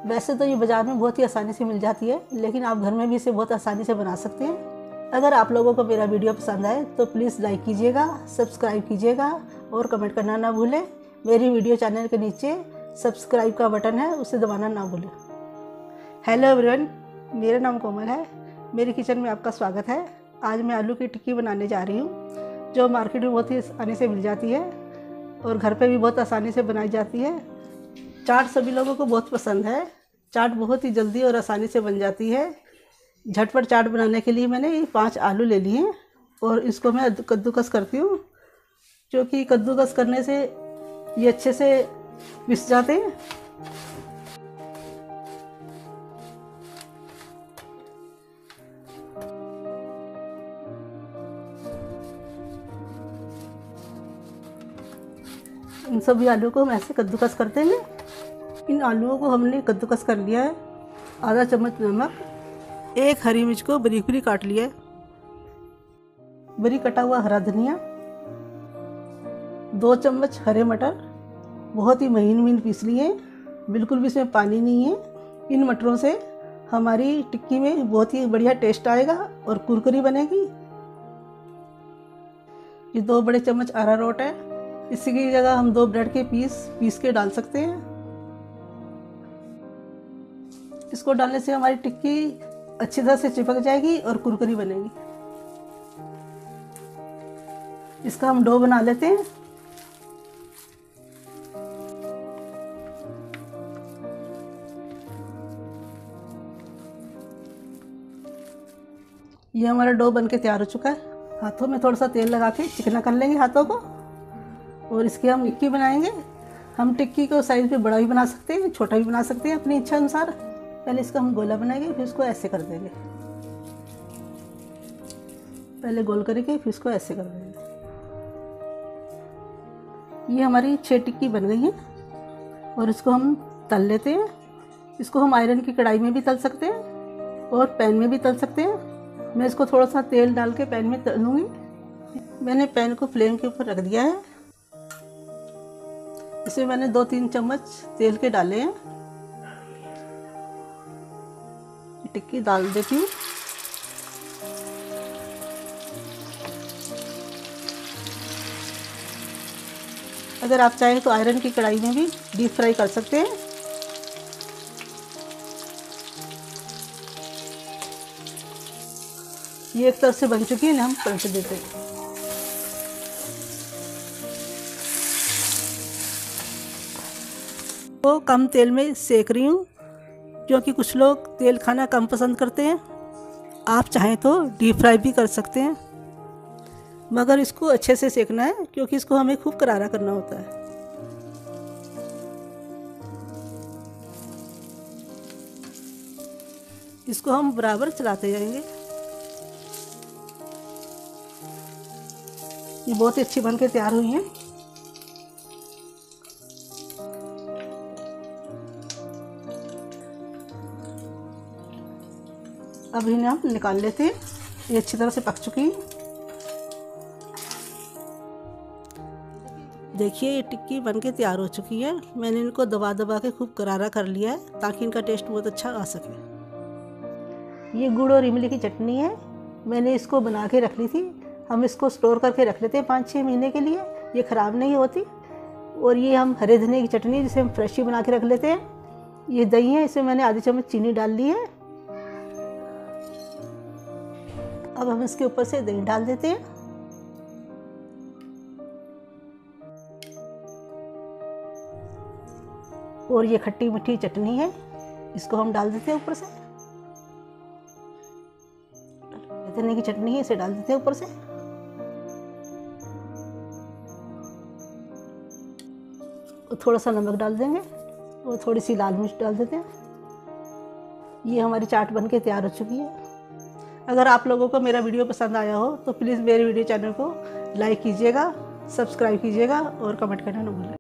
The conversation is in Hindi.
वैसे तो ये बाज़ार में बहुत ही आसानी से मिल जाती है, लेकिन आप घर में भी इसे बहुत आसानी से बना सकते हैं। अगर आप लोगों को मेरा वीडियो पसंद आए तो प्लीज़ लाइक कीजिएगा, सब्सक्राइब कीजिएगा और कमेंट करना ना भूलें। मेरी वीडियो चैनल के नीचे सब्सक्राइब का बटन है, उसे दबाना ना भूलें। हेलो एवरीवन, मेरा नाम कोमल है। मेरे किचन में आपका स्वागत है। आज मैं आलू की टिक्की बनाने जा रही हूँ, जो मार्केट में बहुत ही आसानी से मिल जाती है और घर पे भी बहुत आसानी से बनाई जाती है। चाट सभी लोगों को बहुत पसंद है। चाट बहुत ही जल्दी और आसानी से बन जाती है। झटपट चाट बनाने के लिए मैंने ये 5 आलू ले लिए हैं और इसको मैं कद्दूकस करती हूँ, क्योंकि कद्दूकस करने से ये अच्छे से पिस जाते हैं। इन सभी आलू को हम ऐसे कद्दूकस कर देंगे। इन आलूओं को हमने कद्दूकस कर लिया है। आधा चम्मच नमक, 1 हरी मिर्च को बारीक बारीक काट लिया है, बारीक कटा हुआ हरा धनिया, 2 चम्मच हरे मटर बहुत ही महीन महीन पीस लिए, बिल्कुल भी इसमें पानी नहीं है। इन मटरों से हमारी टिक्की में बहुत ही बढ़िया टेस्ट आएगा और कुरकुरी बनेगी। ये 2 बड़े चम्मच अरारोट है, इसी की जगह हम 2 ब्रेड के पीस के डाल सकते हैं। इसको डालने से हमारी टिक्की अच्छी तरह से चिपक जाएगी और कुरकुरी बनेगी। इसका हम डो बना लेते हैं। ये हमारा डो बनके तैयार हो चुका है। हाथों में थोड़ा सा तेल लगा के चिकना कर लेंगे हाथों को और इसकी हम टिक्की बनाएंगे। हम टिक्की को साइज में बड़ा भी बना सकते हैं, छोटा भी बना सकते हैं अपनी इच्छा अनुसार। पहले इसका हम गोला बनाएंगे, फिर इसको ऐसे कर देंगे। पहले गोल करके फिर इसको ऐसे कर देंगे। ये हमारी 6 टिक्की बन गई है और इसको हम तल लेते हैं। इसको हम आयरन की कढ़ाई में भी तल सकते हैं और पैन में भी तल सकते हैं। मैं इसको थोड़ा सा तेल डाल के पैन में तलूँगी। मैंने पैन को फ्लेम के ऊपर रख दिया है। इसमें मैंने 2-3 चम्मच तेल के डाले हैं। टिक्की डाल देती हूँ। अगर आप चाहें तो आयरन की कढ़ाई में भी डीप फ्राई कर सकते हैं। ये एक तरफ से बन चुकी है ना, हम पलट देते हैं। तो कम तेल में सेक रही हूँ, क्योंकि कुछ लोग तेल खाना कम पसंद करते हैं। आप चाहें तो डीप फ्राई भी कर सकते हैं, मगर इसको अच्छे से सेकना है, क्योंकि इसको हमें खूब करारा करना होता है। इसको हम बराबर चलाते जाएंगे। ये बहुत ही अच्छी बनके तैयार हुई है। अब इन्हें हम निकाल लेते हैं। ये अच्छी तरह से पक चुकी है। देखिए, ये टिक्की बनके तैयार हो चुकी है। मैंने इनको दबा दबा के खूब करारा कर लिया है, ताकि इनका टेस्ट बहुत अच्छा आ सके। ये गुड़ और इमली की चटनी है। मैंने इसको बना के रख ली थी। हम इसको स्टोर करके रख लेते हैं 5-6 महीने के लिए, ये ख़राब नहीं होती। और ये हम हरे धनिया की चटनी, जिसे हम फ्रेश ही बना के रख लेते हैं। ये दही है, इसमें मैंने आधी चम्मच चीनी डाल ली है। अब हम इसके ऊपर से दही डाल देते हैं। और ये खट्टी मीठी चटनी है, इसको हम डाल देते हैं ऊपर से। धनिया की चटनी है, इसे डाल देते हैं ऊपर से। और थोड़ा सा नमक डाल देंगे और थोड़ी सी लाल मिर्च डाल देते हैं। ये हमारी चाट बनके तैयार हो चुकी है। अगर आप लोगों को मेरा वीडियो पसंद आया हो तो प्लीज़ मेरे वीडियो चैनल को लाइक कीजिएगा, सब्सक्राइब कीजिएगा और कमेंट करना न भूलें।